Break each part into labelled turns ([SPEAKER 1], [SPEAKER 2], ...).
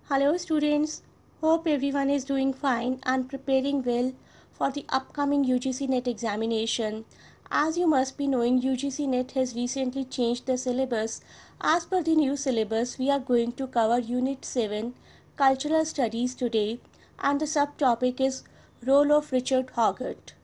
[SPEAKER 1] Hello students, hope everyone is doing fine and preparing well for the upcoming UGC NET examination. As you must be knowing, UGC NET has recently changed the syllabus. As per the new syllabus, we are going to cover Unit 7 Cultural Studies today, and the subtopic is Role of Richard Hoggart.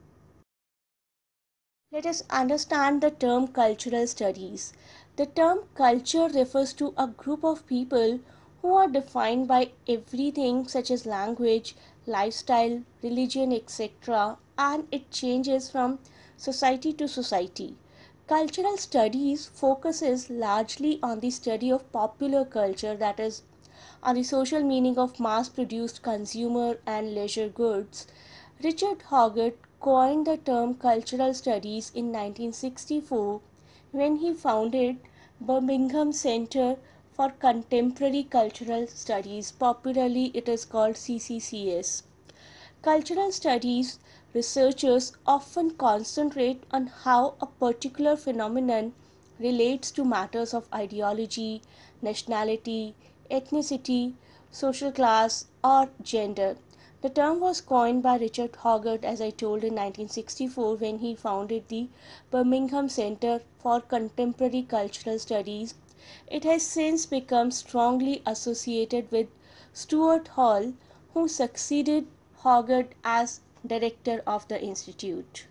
[SPEAKER 1] Let us understand the term cultural studies. The term culture refers to a group of people who are defined by everything such as language, lifestyle, religion, etc., and it changes from society to society. Cultural studies focuses largely on the study of popular culture, that is, on the social meaning of mass produced consumer and leisure goods. Richard Hoggart coined the term cultural studies in 1964 when he founded Birmingham Center for Contemporary Cultural Studies. Popularly, it is called CCCS. Cultural studies researchers often concentrate on how a particular phenomenon relates to matters of ideology, nationality, ethnicity, social class, or gender. The term was coined by Richard Hoggart, as I told, in 1964 when he founded the Birmingham Center for Contemporary Cultural Studies. It has since become strongly associated with Stuart Hall, who succeeded Hoggart as director of the institute.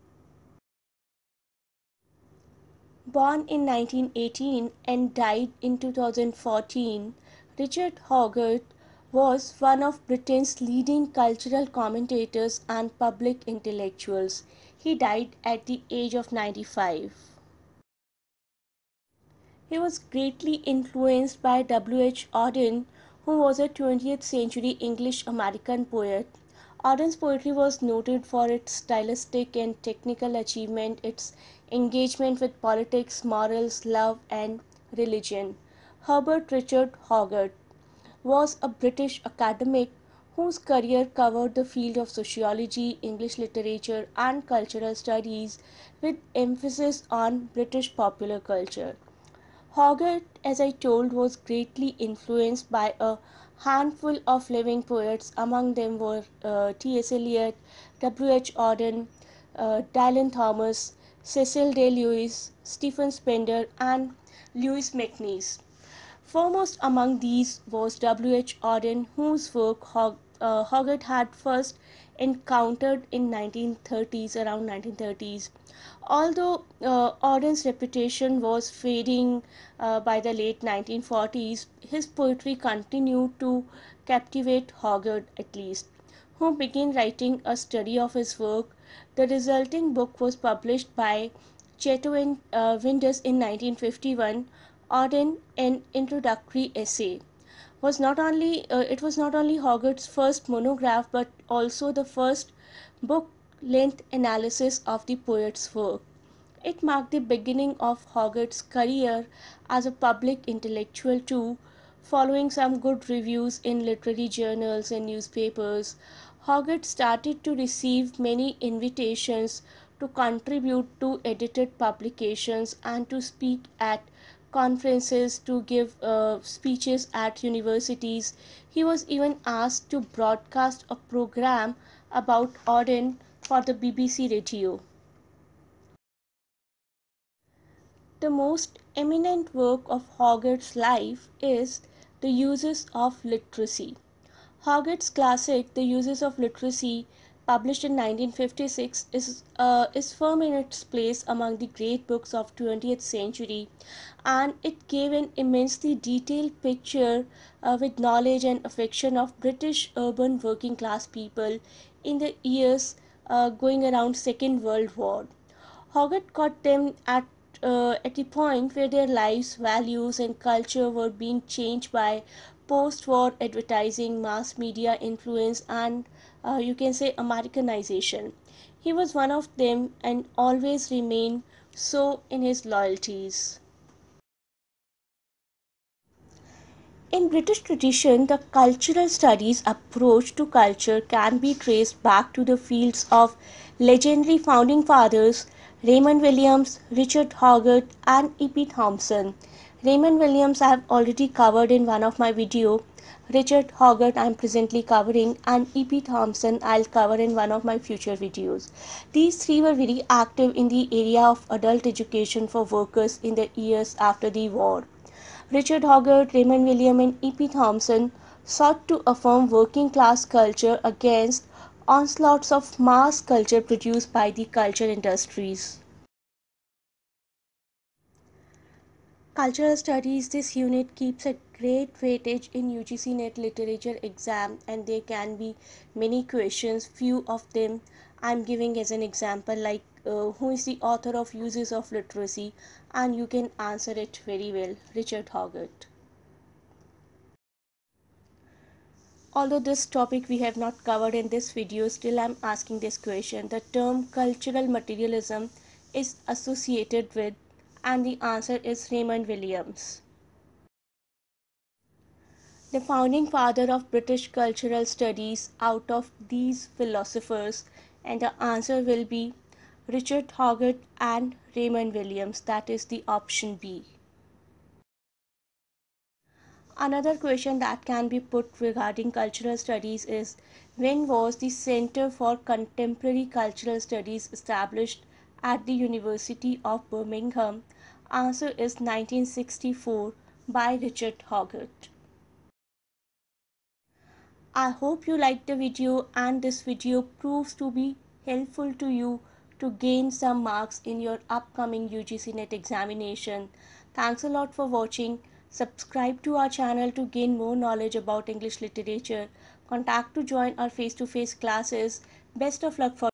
[SPEAKER 1] Born in 1918 and died in 2014, Richard Hoggart was one of Britain's leading cultural commentators and public intellectuals. He died at the age of 95. He was greatly influenced by W.H. Auden, who was a 20th century English American poet. Auden's poetry was noted for its stylistic and technical achievement, its engagement with politics, morals, love, and religion. Herbert Richard Hoggart was a British academic whose career covered the field of sociology, English literature, and cultural studies with emphasis on British popular culture. Hoggart, as I told, was greatly influenced by a handful of living poets. Among them were T.S. Eliot, W.H. Auden, Dylan Thomas, Cecil Day Lewis, Stephen Spender, and Louis MacNeice. Foremost among these was W.H. Auden, whose work Hoggart had first encountered in 1930s, around 1930s. Although Auden's reputation was fading by the late 1940s, his poetry continued to captivate Hoggart at least, who began writing a study of his work. The resulting book was published by Chetto and Windus in 1951. Auden, an introductory essay, was not only it was not only Hoggart's first monograph but also the first book-length analysis of the poet's work. It marked the beginning of Hoggart's career as a public intellectual too. Following some good reviews in literary journals and newspapers, Hoggart started to receive many invitations to contribute to edited publications and to speak at conferences, to give speeches at universities. He was even asked to broadcast a program about Auden for the BBC radio. The most eminent work of Hoggart's life is The Uses of Literacy. Hoggart's classic, The Uses of Literacy, published in 1956, is firm in its place among the great books of 20th century, and it gave an immensely detailed picture with knowledge and affection of British urban working class people in the years going around Second World War. Hoggart caught them at the point where their lives, values, and culture were being changed by post war advertising, mass media influence, and you can say Americanization. He was one of them and always remained so in his loyalties. In British tradition, the cultural studies approach to culture can be traced back to the fields of legendary founding fathers Raymond Williams, Richard Hoggart, and E.P. Thompson. Raymond Williams I have already covered in one of my video. Richard Hoggart I am presently covering, and E.P. Thompson I'll cover in one of my future videos. These three were very active in the area of adult education for workers in the years after the war. Richard Hoggart, Raymond Williams and E.P. Thompson sought to affirm working class culture against onslaughts of mass culture produced by the culture industries. Cultural Studies, this unit keeps a great weightage in UGC NET literature exam, and there can be many questions. Few of them I'm giving as an example, like who is the author of Uses of Literacy, and you can answer it very well, Richard Hoggart. Although this topic we have not covered in this video, still I'm asking this question. The term cultural materialism is associated with, and the answer is Raymond Williams. The founding father of British cultural studies out of these philosophers, and the answer will be Richard Hoggart and Raymond Williams. That is the option B. Another question that can be put regarding cultural studies is, when was the Center for Contemporary Cultural Studies established at the University of Birmingham? Answer is 1964 by Richard Hoggart. I hope you liked the video, and this video proves to be helpful to you to gain some marks in your upcoming UGC NET examination. Thanks a lot for watching. Subscribe to our channel to gain more knowledge about English literature. Contact to join our face-to-face classes. Best of luck for